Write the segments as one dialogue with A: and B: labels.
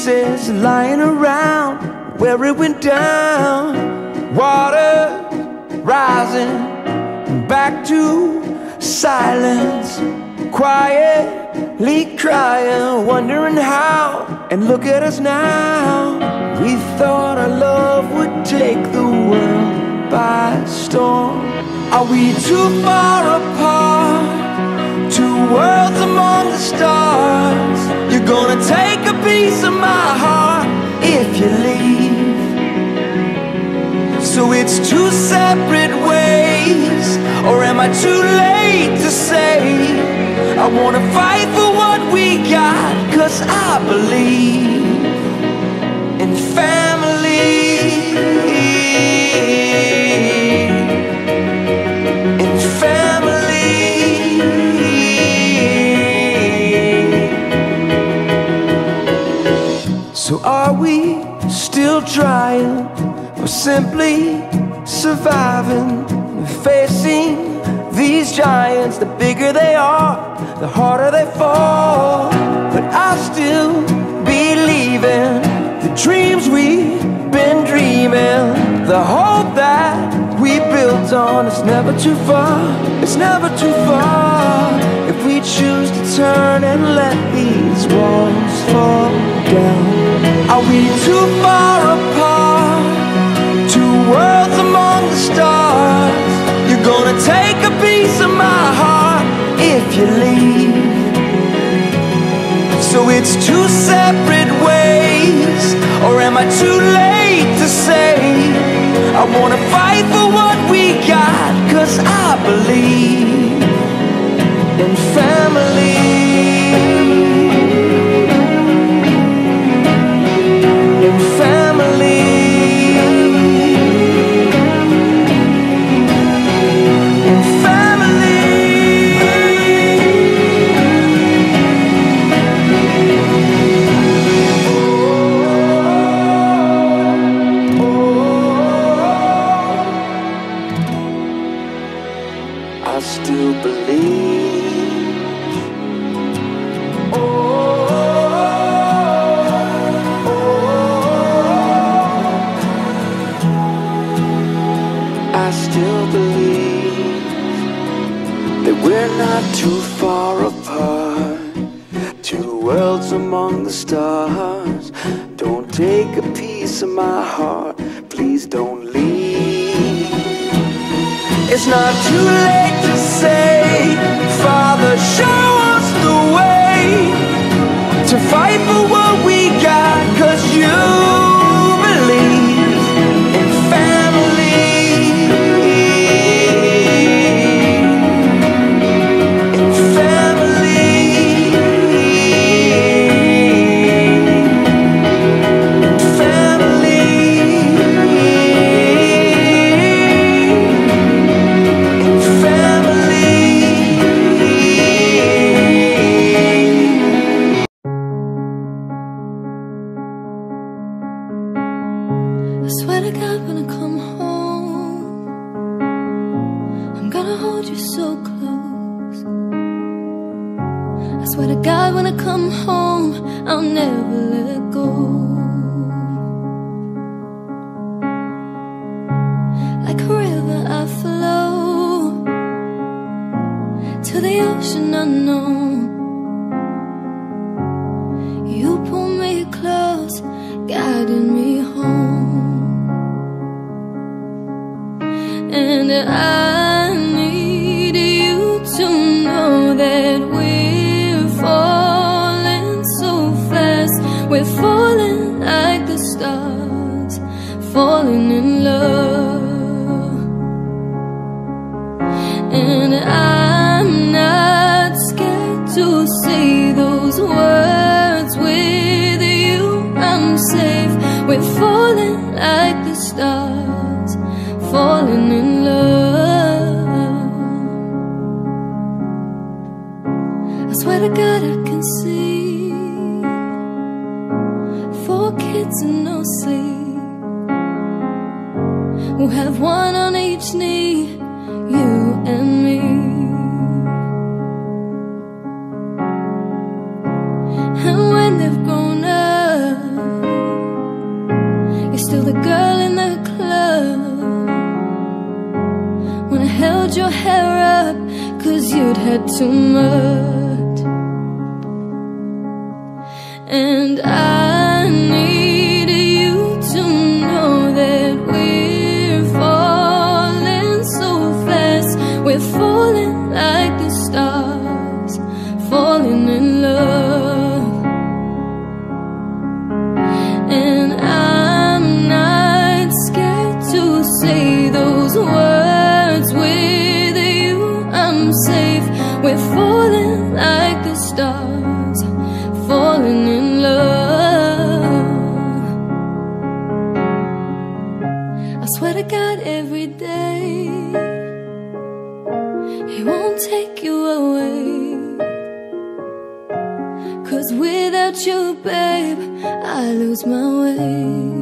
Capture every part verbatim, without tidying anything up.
A: pieces lying around where it went down. Water rising back to silence, quietly crying, wondering how. And look at us now. We thought our love would take the world by storm. Are we too far apart? Two worlds among the stars. You're gonna take a piece of my heart if you leave. So it's two separate ways, or am I too late to say I wanna fight for what we got? 'Cause I believe in family, in family. So are we still trying, or simply surviving, facing these giants? The bigger they are, the harder they fall. But I still believe in the dreams we've been dreaming, the hope that we built on. It's never too far, it's never too far, if we choose to turn and let these walls fall down. Are we too far apart? Two worlds among the stars. You're gonna take a piece of my heart if you leave. So it's two separate ways, or am I too late to say I wanna fight for what we got? 'Cause I believe in family, in family. I still believe. Oh, oh, oh. I still believe that we're not too far apart. Two worlds among the stars. Don't take a piece of my heart, please don't leave. It's not too late to say, Father, show us the way to fight for what we got. 'Cause you believe in family, in family, in family.
B: I swear to God, when I come home, I'm gonna hold you so close. I swear to God, when I come home, I'll never let go. Like a river I flow to the ocean unknown. You pull me close, guiding me home. And I need you to know that we're falling so fast. We're falling like the stars, falling in love. And I'm not scared to say those words with you. I'm safe. We're falling like the stars, falling in love. I swear to God, I can see four kids and no sleep. We'll have one on each knee, you and me. And when they've grown up, had too much, and I need you to know that we're falling so fast. We're falling like the stars, falling in love. And I'm not scared to say those words with you. I'm safe. We're falling like the stars, falling in love. I swear to God, every day He won't take you away, 'cause without you, babe, I lose my way.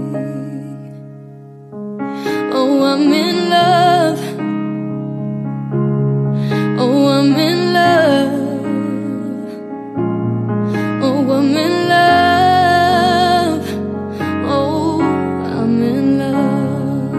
B: Oh, I'm in love. Oh, I'm in love. Oh, I'm in love. Oh, I'm in love.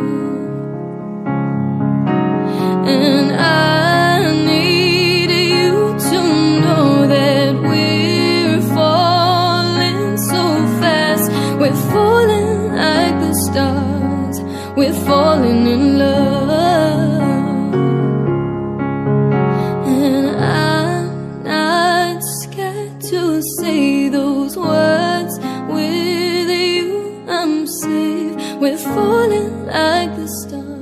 B: And I need you to know that we're falling so fast. We're falling like the stars, we're falling in love. And I'm not scared to say those words with you. I'm safe. We're falling like the stars.